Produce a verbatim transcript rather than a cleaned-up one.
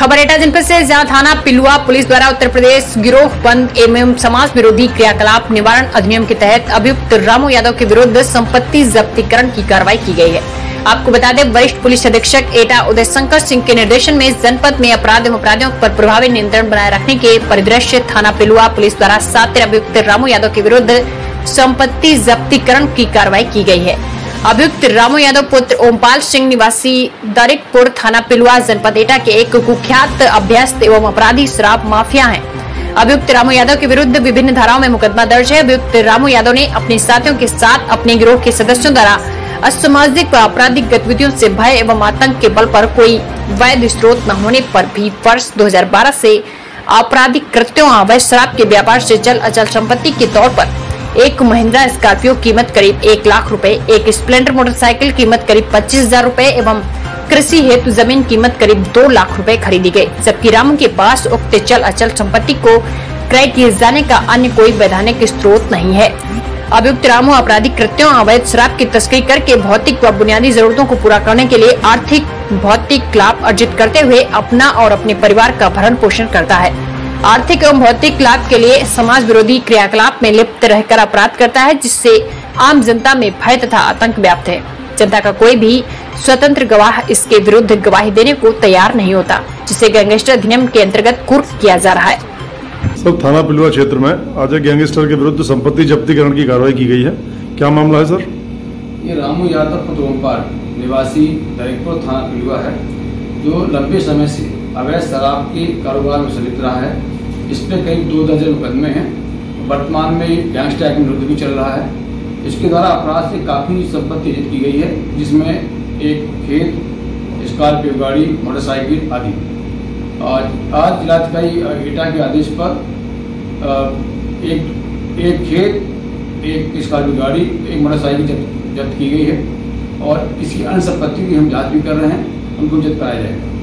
खबर एटा जनपद से, जहां थाना पिलुआ पुलिस द्वारा उत्तर प्रदेश गिरोह बंद एवं समाज विरोधी क्रियाकलाप निवारण अधिनियम के तहत अभियुक्त रामू यादव के विरुद्ध संपत्ति जब्तीकरण की कार्रवाई की गई है। आपको बता दें, वरिष्ठ पुलिस अधीक्षक एटा उदय शंकर सिंह के निर्देशन में जनपद में अपराध एवं अपराधियों पर प्रभावी नियंत्रण बनाए रखने के परिदृश्य थाना पिलुआ पुलिस द्वारा सात अभियुक्त रामू यादव के विरुद्ध संपत्ति जब्तीकरण की कार्रवाई की गई है। अभियुक्त रामू यादव पुत्र ओमपाल सिंह निवासी दरिकपुर थाना पिलुआ जनपद एटा के एक कुख्यात अभ्यस्त एवं अपराधी शराब माफिया हैं। अभियुक्त रामू यादव के विरुद्ध विभिन्न धाराओं में मुकदमा दर्ज है। अभियुक्त रामू यादव ने अपने साथियों के साथ अपने गिरोह के सदस्यों द्वारा असामाजिक व आपराधिक गतिविधियों से भय एवं आतंक के बल पर कोई वैध स्रोत न होने पर भी वर्ष दो हजार बारह से आपराधिक कृत्यों, अवैध शराब के व्यापार से चल अचल संपत्ति के तौर पर एक महिंद्रा स्कॉर्पियो कीमत करीब एक लाख रुपए, एक स्प्लेंडर मोटरसाइकिल कीमत करीब पच्चीस हजार रूपए एवं कृषि हेतु जमीन कीमत करीब दो लाख रुपए खरीदी गई। जबकि रामू के पास उक्त चल अचल संपत्ति को क्रय किए जाने का अन्य कोई वैधानिक स्रोत नहीं है। अभियुक्त रामू आपराधिक कृत्यों, अवैध शराब की तस्करी करके भौतिक व बुनियादी जरूरतों को पूरा करने के लिए आर्थिक भौतिक लाभ अर्जित करते हुए अपना और अपने परिवार का भरण पोषण करता है। आर्थिक एवं भौतिक लाभ के लिए समाज विरोधी क्रियाकलाप में लिप्त रहकर अपराध करता है, जिससे आम जनता में भय तथा आतंक व्याप्त है। जनता का कोई भी स्वतंत्र गवाह इसके विरुद्ध गवाही देने को तैयार नहीं होता, जिसे गैंगस्टर अधिनियम के अंतर्गत कुर्क किया जा रहा है। सर, थाना पिलुआ क्षेत्र में आज एक गैंगस्टर के विरुद्ध संपत्ति जब्तीकरण की कार्रवाई की गई है। क्या मामला है सर? ये रामू यादव पुत्र ओमपाल निवासी दरिकपुर थाना पिलुआ है, जो लंबे समय से अवैध शराब के कारोबार में संलिप्त रहा है। इस पे करीब दो दर्जन मुकदमे हैं। वर्तमान में गैंगस्टर एक्ट में विरुद्ध भी चल रहा है। इसके द्वारा अपराध से काफ़ी संपत्ति अर्जित की गई है, जिसमें एक खेत, स्कॉर्पियो गाड़ी, मोटरसाइकिल आदि। आज आज जिलाधिकारी एटा के आदेश पर एक एक खेत, एक स्कॉर्पियो गाड़ी, एक मोटरसाइकिल जब्त जब्त की गई है और किसी अन्य संपत्ति की हम जांच भी कर रहे हैं, उनको जब्त कराया जाएगा।